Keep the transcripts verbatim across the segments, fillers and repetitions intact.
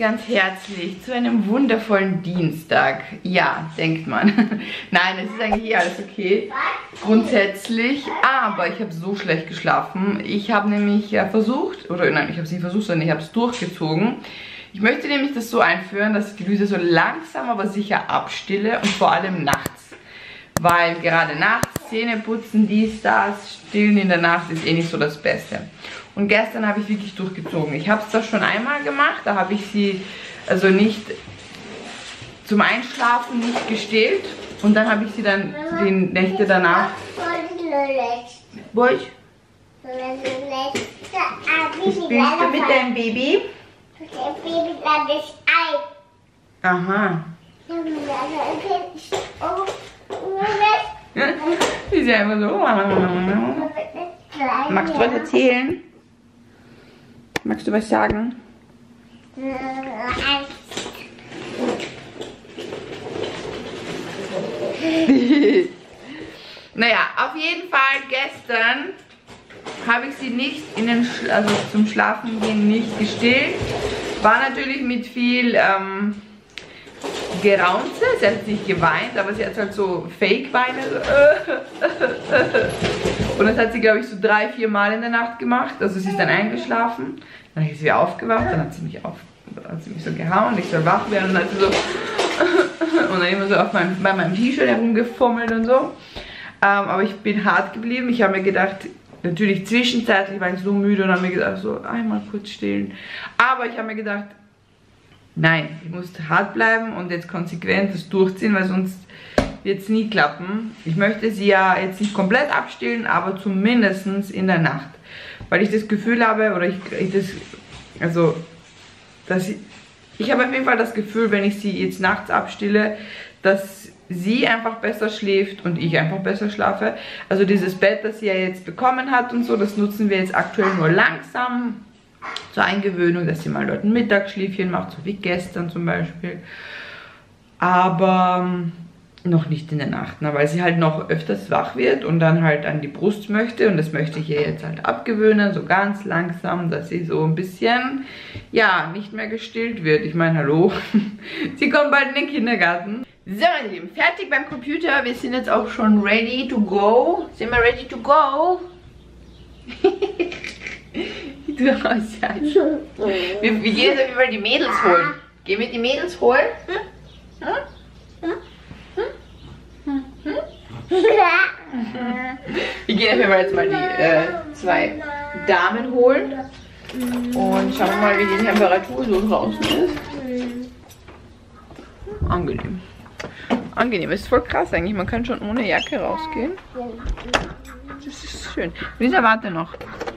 ganz herzlich zu einem wundervollen Dienstag. Ja, denkt man. Nein, es ist eigentlich eh alles okay. Grundsätzlich, aber ich habe so schlecht geschlafen. Ich habe nämlich ja versucht, oder nein, ich habe es nicht versucht, sondern ich habe es durchgezogen. Ich möchte nämlich das so einführen, dass ich die Lyse so langsam, aber sicher abstille und vor allem nachts. Weil gerade nachts, Zähne putzen, dies, das, stillen in der Nacht ist eh nicht so das Beste. Und gestern habe ich wirklich durchgezogen. Ich habe es zwar schon einmal gemacht, da habe ich sie also nicht zum Einschlafen nicht gestillt. Und dann habe ich sie dann die Nächte danach... Was? Spielst du mit deinem Baby? Aha. Die ist ja immer so. Magst du was erzählen? Magst du was sagen? Naja, auf jeden Fall gestern habe ich sie nicht in den Sch also zum Schlafen gehen nicht gestillt. War natürlich mit viel ähm, Geraunze. Sie hat nicht geweint, aber sie hat halt so Fake-Weine. Und das hat sie, glaube ich, so drei, vier Mal in der Nacht gemacht. Also sie ist dann eingeschlafen. Dann ist sie aufgewacht, dann hat sie mich, auf, hat sie mich so gehauen, ich soll wach werden. Und dann hat sie so und dann immer so auf meinem, bei meinem T-Shirt herumgefummelt und so. Ähm, aber ich bin hart geblieben. Ich habe mir gedacht, natürlich zwischenzeitlich war ich so müde und habe mir gedacht, so einmal kurz stillen. Aber ich habe mir gedacht, nein, ich muss hart bleiben und jetzt konsequent das durchziehen, weil sonst wird es nie klappen. Ich möchte sie ja jetzt nicht komplett abstillen, aber zumindest in der Nacht. Weil ich das Gefühl habe, oder ich, ich das, also, dass ich, ich habe auf jeden Fall das Gefühl, wenn ich sie jetzt nachts abstille, dass sie einfach besser schläft und ich einfach besser schlafe. Also dieses Bett, das sie ja jetzt bekommen hat und so, das nutzen wir jetzt aktuell nur langsam zur Eingewöhnung, dass sie mal dort ein Mittagsschläfchen macht, so wie gestern zum Beispiel. Aber noch nicht in der Nacht, ne, weil sie halt noch öfters wach wird und dann halt an die Brust möchte und das möchte ich ihr jetzt halt abgewöhnen, so ganz langsam, dass sie so ein bisschen, ja, nicht mehr gestillt wird. Ich meine, hallo, sie kommt bald in den Kindergarten. So, meine Lieben, fertig beim Computer, wir sind jetzt auch schon ready to go. Sind wir ready to go? Du hast ja. Wir, wir gehen jetzt auf jeden Fall die Mädels holen. Gehen wir die Mädels holen? Hm? Hm? Wir gehen auf jeden Fall jetzt mal die äh, zwei Damen holen. Und schauen wir mal, wie die Temperatur so draußen ist. Angenehm. Angenehm, ist voll krass eigentlich. Man kann schon ohne Jacke rausgehen. Das ist schön. Lisa, warte noch.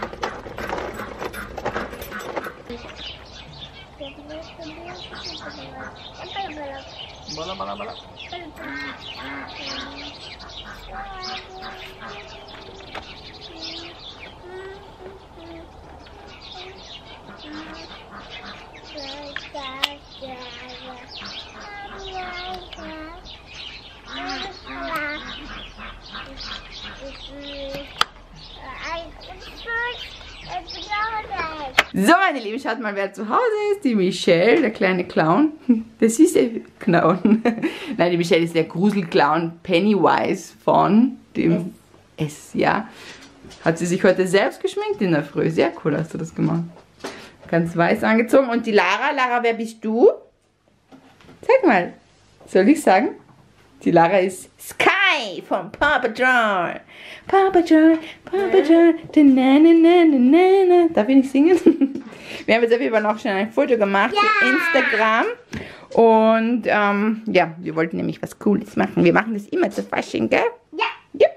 Bala, bala, bala. So, meine Lieben, schaut mal, wer zu Hause ist. Die Michelle, der kleine Clown. Der süße Clown. Nein, die Michelle ist der Gruselclown Pennywise von dem S, ja. Hat sie sich heute selbst geschminkt in der Früh. Sehr cool hast du das gemacht. Ganz weiß angezogen. Und die Lara, Lara, wer bist du? Sag mal, soll ich sagen? Die Lara ist Sky von Paw Patrol. Paw Patrol, Paw Patrol. Na, na, na, na, na. Darf ich nicht singen? Wir haben jetzt auf jeden Fall noch schon ein Foto gemacht ja. für Instagram. Und ähm, ja, wir wollten nämlich was Cooles machen. Wir machen das immer zu Fasching, gell? Ja. Ja.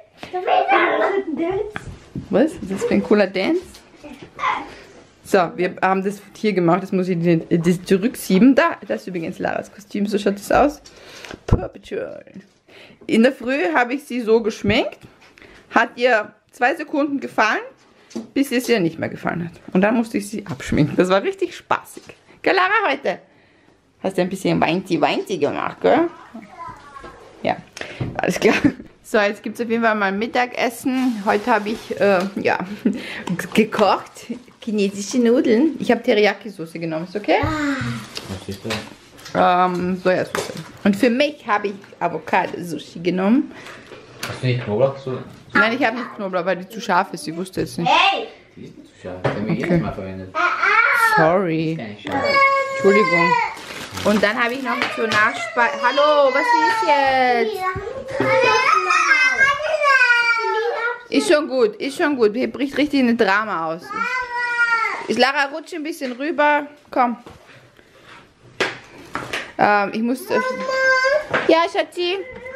Was? Was ist das für ein cooler Dance? So, wir haben das hier gemacht. Das muss ich das zurückschieben. Da, das ist übrigens Laras Kostüm. So schaut das aus. Paw Patrol. In der Früh habe ich sie so geschminkt. Hat ihr zwei Sekunden gefallen, bis es ihr nicht mehr gefallen hat. Und dann musste ich sie abschminken. Das war richtig spaßig. Gell, Lara, heute? Hast du ein bisschen weinti-weinti gemacht, gell? Ja, alles klar. So, jetzt gibt es auf jeden Fall mal Mittagessen. Heute habe ich, äh, ja, gekocht. Chinesische Nudeln. Ich habe Teriyaki-Soße genommen, ist okay? Was ist das? Ähm, Sojasauce. Und für mich habe ich Avocado-Sushi genommen. Hast du nicht Knoblauch so? Nein, ich habe nicht Knoblauch, weil die zu scharf ist. Sie wusste jetzt nicht. Die ist nicht zu scharf. Die haben wir jedes Mal verwendet. Sorry. Keine scharf. Entschuldigung. Und dann habe ich noch zur Nachspeise. Hallo, was ist jetzt? Ist schon gut, ist schon gut. Hier bricht richtig ein Drama aus. Ist Lara, rutsche ein bisschen rüber. Komm. Ähm, ich muss. Ja, Schatzi.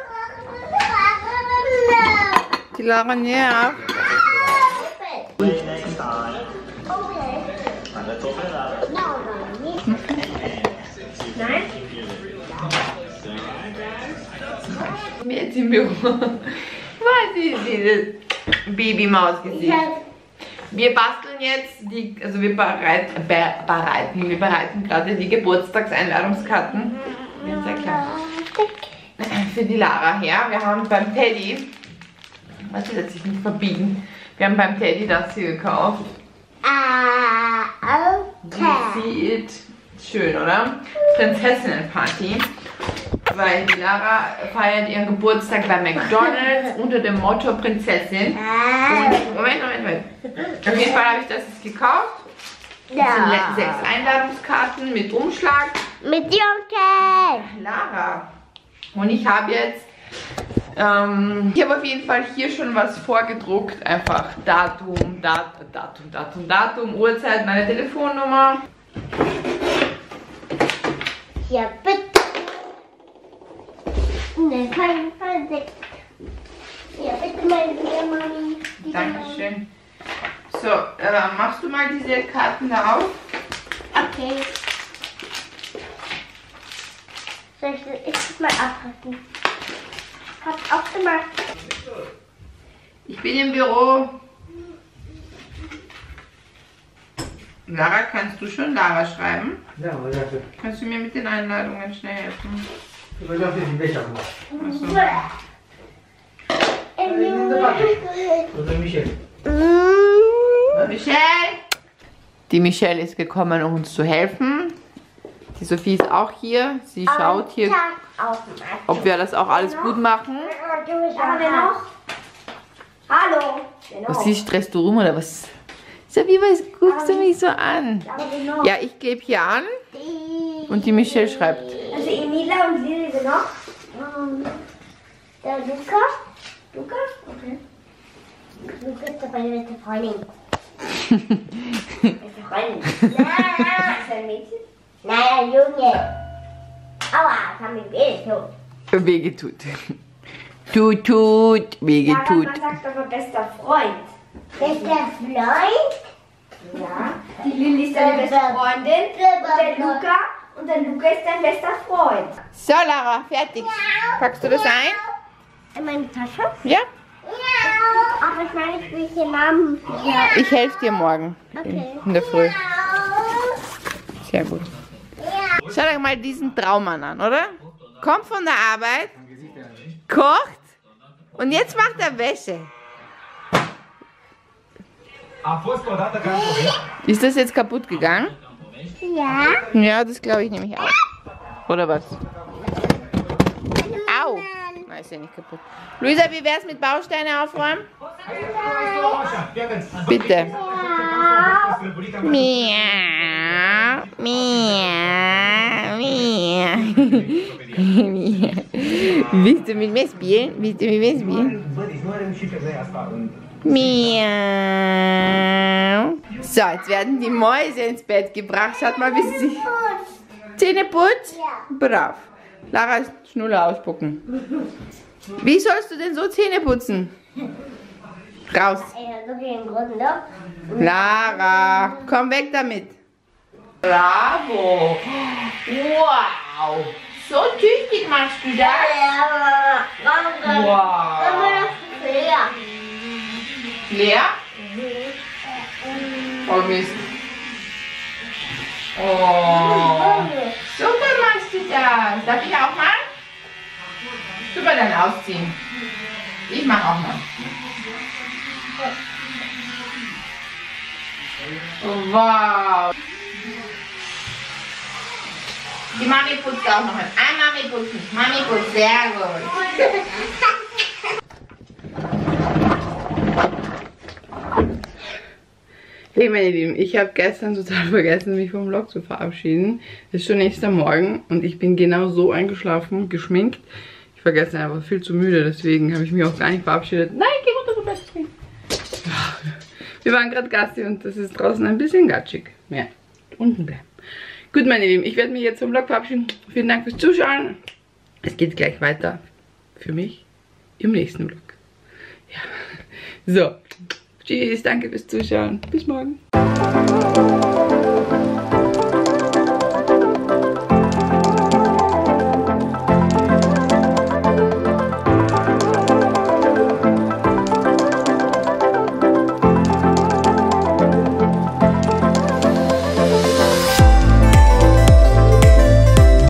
Die Lara näher. Nein? Mir jetzt im Büro. Was ist dieses Babymaus-Gesicht? Wir basteln jetzt die, also wir bereiten, bereiten, wir bereiten gerade die Geburtstagseinladungskarten. Ja, sehr klar. Für die Lara her. Wir haben beim Teddy, was will sich nicht verbiegen? Wir haben beim Teddy das hier gekauft. Ah, okay. Sieht schön, oder? Prinzessinnenparty. Weil die Lara feiert ihren Geburtstag bei McDonald's unter dem Motto Prinzessin. Und, Moment, Moment, Moment. Auf jeden Fall habe ich das jetzt gekauft. Das sind Ja. sechs Einladungskarten mit Umschlag. Mit Junkel. Lara. Und ich habe jetzt, ähm, ich habe auf jeden Fall hier schon was vorgedruckt. Einfach Datum, Dat, Datum, Datum, Datum, Uhrzeit, meine Telefonnummer. Ja, bitte. Ne, kein Verdick. Ja, bitte, meine liebe Mami. Dankeschön. So, äh, machst du mal diese Karten da auf? Okay. Soll ich das ich mal abpacken? Hab's aufgemacht. Ich bin im Büro. Lara, kannst du schon Lara schreiben? Ja, aber dafür. Kannst du mir mit den Einladungen schnell helfen? Aber dafür die Becher machen. Achso. Oder Michel. Michelle! Die Michelle ist gekommen, um uns zu helfen. Die Sophie ist auch hier. Sie schaut hier, ob wir das auch alles gut machen. Aber wer noch? Hallo. Wer noch? Was sie stresst du rum oder was? Sophie, was guckst du mich so an? Aber wer noch? Ja, ich gebe hier an und die Michelle schreibt. Also Emila und Lili sind noch. Ähm, der Luca. Luca? Okay. Luca ist meine beste Freundin. Beste Freundin. Nein. Ist er ein Mädchen? Nein, ein Junge. Aua, das haben wir wehgetan. Wehgetut. Tut, tut, wehgetut. Man sagt aber bester Freund. Bester Freund? Ja. Die Lili ist deine beste Freundin. Und der Luca. Und der Luca ist dein bester Freund. So, Lara, fertig. Packst du das ein? In meine Tasche? Ja? Aber ich meine, ich will hier Namen. Ja. Ich helfe dir morgen Okay. in der Früh. Sehr gut. Schau dir mal diesen Traummann an, oder? Kommt von der Arbeit, kocht und jetzt macht er Wäsche. Ist das jetzt kaputt gegangen? Ja. Ja, das glaube ich nämlich auch. Oder was? Au! Nein, ist ja nicht kaputt. Luisa, wie wär's mit Bausteine aufräumen? Bitte. Miau, miau, miau. Miau. Willst du mit mir spielen? Willst du mit mir spielen? Miau. So, jetzt werden die Mäuse ins Bett gebracht. Schaut mal, wie sie sich... Zähne putzt? Brav. Lara, Schnuller ausspucken. Wie sollst du denn so Zähne putzen? Raus. Lara, komm weg damit. Bravo. Wow. So tüchtig machst du das. Wow. Leer? Oh Mist. Oh. Super machst du das. Darf ich auch mal? Super, dann ausziehen. Ich mach auch mal. Wow. Die Mami putzt auch noch. Ein Mami putzen. Mami putzt, sehr gut. Hey meine Lieben, ich habe gestern total vergessen, mich vom Vlog zu verabschieden. Es ist schon nächster Morgen und ich bin genau so eingeschlafen, geschminkt. Ich war gestern einfach viel zu müde, deswegen habe ich mich auch gar nicht verabschiedet. Nein, geh runter, du bleibst stehen. Wir waren gerade Gassi und das ist draußen ein bisschen gatschig. Ja, unten bleiben. Gut meine Lieben, ich werde mich jetzt vom Vlog verabschieden. Vielen Dank fürs Zuschauen. Es geht gleich weiter für mich im nächsten Vlog. Ja, so. Tschüss, danke fürs Zuschauen. Bis morgen.